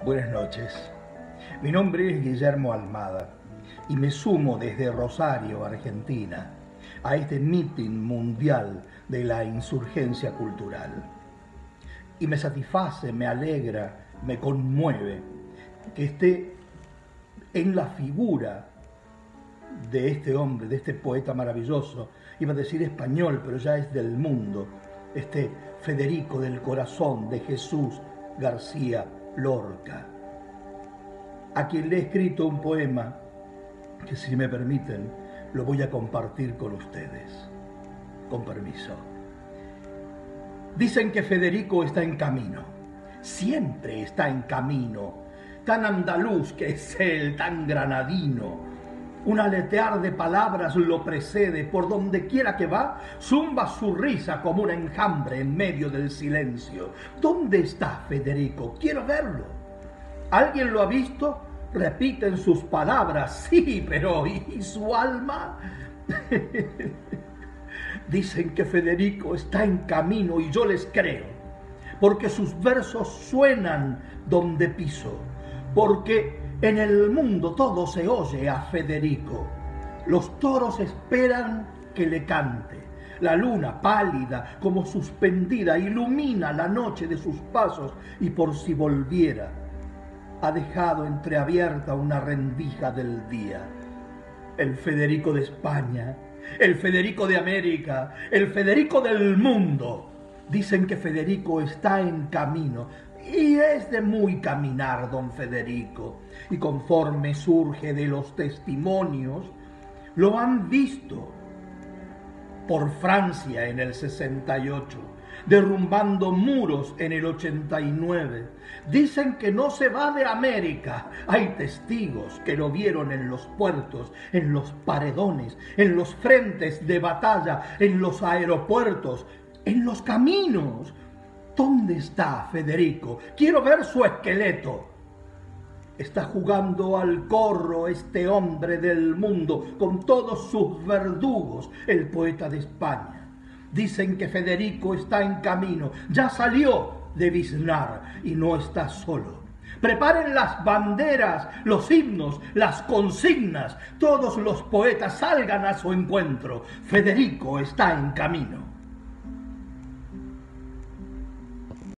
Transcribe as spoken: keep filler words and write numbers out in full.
Buenas noches. Mi nombre es Guillermo Almada y me sumo desde Rosario, Argentina, a este mitin mundial de la insurgencia cultural. Y me satisface, me alegra, me conmueve que esté en la figura de este hombre, de este poeta maravilloso, iba a decir español, pero ya es del mundo, este Federico del Corazón de Jesús García Lorca, a quien le he escrito un poema que, si me permiten, lo voy a compartir con ustedes. Con permiso. Dicen que Federico está en camino, siempre está en camino, tan andaluz que es él, tan granadino. Un aletear de palabras lo precede, por donde quiera que va, zumba su risa como un enjambre en medio del silencio. ¿Dónde está Federico? Quiero verlo. ¿Alguien lo ha visto? Repiten sus palabras, sí, pero ¿y su alma? Dicen que Federico está en camino y yo les creo, porque sus versos suenan donde piso, porque en el mundo todo se oye a Federico. Los toros esperan que le cante. La luna, pálida como suspendida, ilumina la noche de sus pasos y, por si volviera, ha dejado entreabierta una rendija del día. El Federico de España, el Federico de América, el Federico del mundo. Dicen que Federico está en camino. Y es de muy caminar, don Federico, y conforme surge de los testimonios, lo han visto por Francia en el sesenta y ocho, derrumbando muros en el ochenta y nueve. Dicen que no se va de América. Hay testigos que lo vieron en los puertos, en los paredones, en los frentes de batalla, en los aeropuertos, en los caminos. ¿Dónde está Federico? Quiero ver su esqueleto. Está jugando al corro este hombre del mundo con todos sus verdugos, el poeta de España. Dicen que Federico está en camino, ya salió de Biznar y no está solo. Preparen las banderas, los himnos, las consignas. Todos los poetas salgan a su encuentro. Federico está en camino.